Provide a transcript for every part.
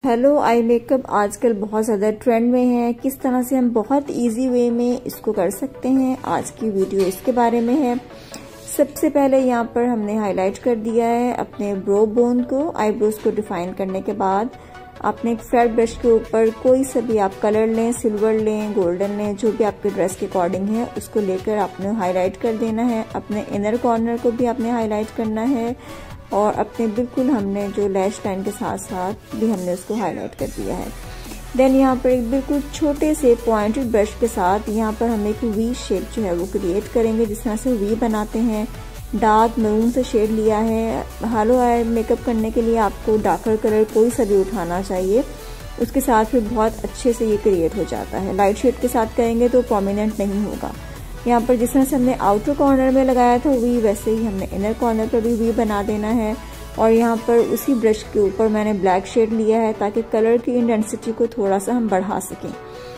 Hello, eye makeup आजकल बहुत ज़्यादा ट्रेंड में है। किस तरह से हम बहुत इजी वे में इसको कर सकते हैं, आज की वीडियो इसके बारे में है। सबसे पहले यहाँ पर हमने हाईलाइट कर दिया है अपने ब्रो बोन को। आईब्रोज को डिफाइन करने के बाद आपने एक फ्लैट ब्रश के ऊपर कोई सा भी आप कलर लें, सिल्वर लें, गोल्डन लें, जो भी आपके ड्रेस के अकॉर्डिंग है उसको लेकर आपने हाईलाइट कर देना है। अपने इनर कॉर्नर को भी आपने हाईलाइट करना है और अपने बिल्कुल हमने जो लैश लाइन के साथ साथ भी हमने उसको हाईलाइट कर दिया है। देन यहाँ पर एक बिल्कुल छोटे से पॉइंटेड ब्रश के साथ यहाँ पर हम एक वी शेप जो है वो क्रिएट करेंगे, जिस तरह से वी बनाते हैं। डार्क मैरून से शेड लिया है। हालो आई मेकअप करने के लिए आपको डार्कर कलर कोई सा भी उठाना चाहिए, उसके साथ फिर बहुत अच्छे से ये क्रिएट हो जाता है। लाइट शेड के साथ करेंगे तो प्रोमिनेंट नहीं होगा। यहाँ पर जिस तरह से हमने आउटर कॉर्नर में लगाया था वी, वैसे ही हमने इनर कॉर्नर पर भी वी बना देना है। और यहाँ पर उसी ब्रश के ऊपर मैंने ब्लैक शेड लिया है ताकि कलर की इंटेंसिटी को थोड़ा सा हम बढ़ा सकें।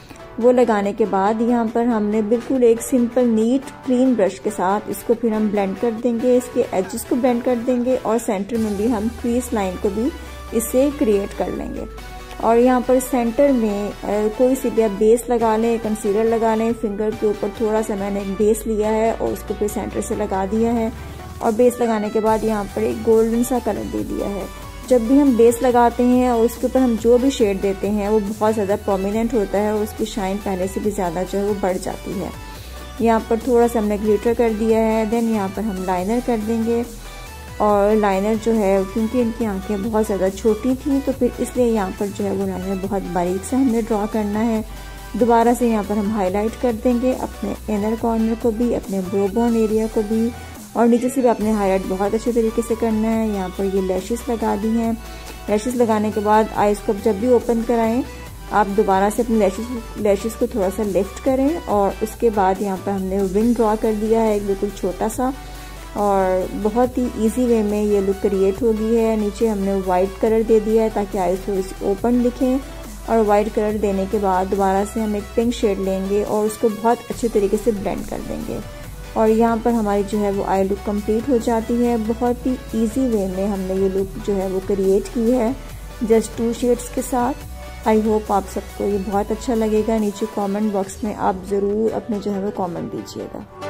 वो लगाने के बाद यहाँ पर हमने बिल्कुल एक सिंपल नीट क्लीन ब्रश के साथ इसको फिर हम ब्लेंड कर देंगे, इसके एजेस को ब्लेंड कर देंगे और सेंटर में भी हम क्रीज लाइन को भी इससे क्रिएट कर लेंगे। और यहाँ पर सेंटर में कोई सी भी आप बेस लगा लें, कंसीलर लगा लें। फिंगर के ऊपर थोड़ा सा मैंने एक बेस लिया है और उसको फिर सेंटर से लगा दिया है। और बेस लगाने के बाद यहाँ पर एक गोल्डन सा कलर दे दिया है। जब भी हम बेस लगाते हैं और उसके ऊपर हम जो भी शेड देते हैं वो बहुत ज़्यादा प्रोमिनेंट होता है और उसकी शाइन पहले से भी ज़्यादा जो है वो बढ़ जाती है। यहाँ पर थोड़ा सा हमने ग्लिटर कर दिया है। देन यहाँ पर हम लाइनर कर देंगे। और लाइनर जो है क्योंकि इनकी आंखें बहुत ज़्यादा छोटी थी तो फिर इसलिए यहाँ पर जो है वो लाइनर बहुत बारीक से हमने ड्रॉ करना है। दोबारा से यहाँ पर हम हाईलाइट कर देंगे अपने इनर कॉर्नर को भी, अपने ब्रो बोन एरिया को भी, और नीचे से भी अपने हाईलाइट बहुत अच्छे तरीके से करना है। यहाँ पर ये लैशेस लगा दी हैं। लैशेस लगाने के बाद आईज को जब भी ओपन कराएं आप दोबारा से अपने लैशेस को थोड़ा सा लिफ्ट करें। और उसके बाद यहाँ पर हमने विंग ड्रॉ कर दिया है एक बिल्कुल छोटा सा, और बहुत ही इजी वे में ये लुक क्रिएट हो गई है। नीचे हमने वाइट कलर दे दिया है ताकि आईज थोड़ी सी ओपन दिखें। और वाइट कलर देने के बाद दोबारा से हम एक पिंक शेड लेंगे और उसको बहुत अच्छे तरीके से ब्लेंड कर देंगे। और यहाँ पर हमारी जो है वो आई लुक कंप्लीट हो जाती है। बहुत ही इजी वे में हमने ये लुक जो है वो क्रिएट की है जस्ट 2 शेड्स के साथ। आई होप आप सबको ये बहुत अच्छा लगेगा। नीचे कमेंट बॉक्स में आप ज़रूर अपने जो है वो कमेंट दीजिएगा।